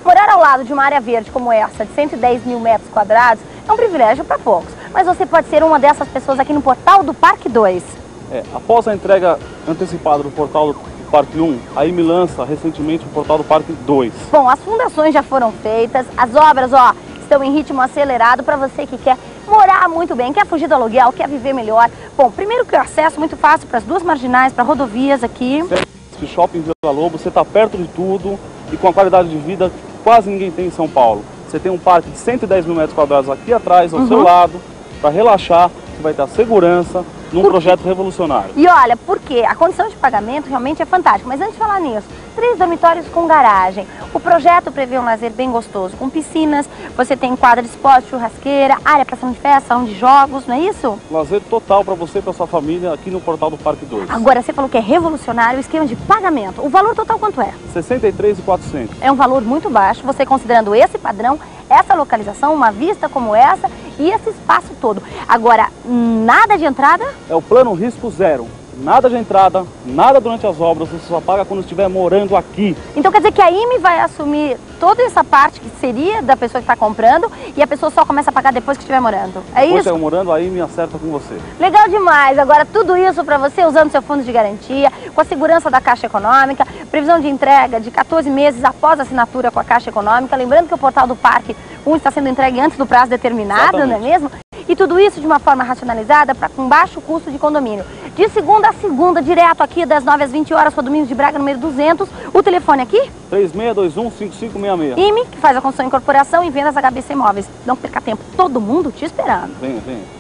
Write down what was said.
Morar ao lado de uma área verde como essa, de 110 mil metros quadrados, é um privilégio para poucos. Mas você pode ser uma dessas pessoas aqui no portal do Parque 2. Após a entrega antecipada do portal do Parque 1, a IME lança recentemente o portal do Parque 2. Bom, as fundações já foram feitas, as obras, estão em ritmo acelerado para você que quer morar muito bem, quer fugir do aluguel, quer viver melhor. Bom, primeiro que o acesso é muito fácil para as duas marginais, para rodovias aqui. Shopping Vila Lobo, você está perto de tudo e com a qualidade de vida que quase ninguém tem em São Paulo. Você tem um parque de 110 mil metros quadrados aqui atrás, ao seu lado, para relaxar, você vai ter a segurança num projeto revolucionário. E olha, porque a condição de pagamento realmente é fantástica, mas antes de falar nisso, 3 dormitórios com garagem. O projeto prevê um lazer bem gostoso, com piscinas, você tem quadra de esporte, churrasqueira, área para salão de festa, salão de jogos, não é isso? Lazer total para você e para sua família aqui no portal do Parque 2. Agora, você falou que é revolucionário o esquema de pagamento. O valor total quanto é? R$ 63.400. É um valor muito baixo, você considerando esse padrão, essa localização, uma vista como essa e esse espaço todo. Agora, nada de entrada? É o plano risco zero. Nada de entrada, nada durante as obras, você só paga quando estiver morando aqui. Então quer dizer que a IME vai assumir toda essa parte que seria da pessoa que está comprando e a pessoa só começa a pagar depois que estiver morando. É isso? Depois que estiver morando, a IME acerta com você. Legal demais. Agora tudo isso para você usando seu fundo de garantia, com a segurança da Caixa Econômica, previsão de entrega de 14 meses após a assinatura com a Caixa Econômica. Lembrando que o portal do Parque 1 está sendo entregue antes do prazo determinado, Exatamente. não é mesmo? E tudo isso de uma forma racionalizada para com baixo custo de condomínio. De segunda a segunda, direto aqui das 9 às 20 horas, Condomínio de Braga, número 200. O telefone aqui? 3621-5566. IME, que faz a construção e incorporação e vendas HBC Imóveis. Não perca tempo, todo mundo te esperando. Venha, venha.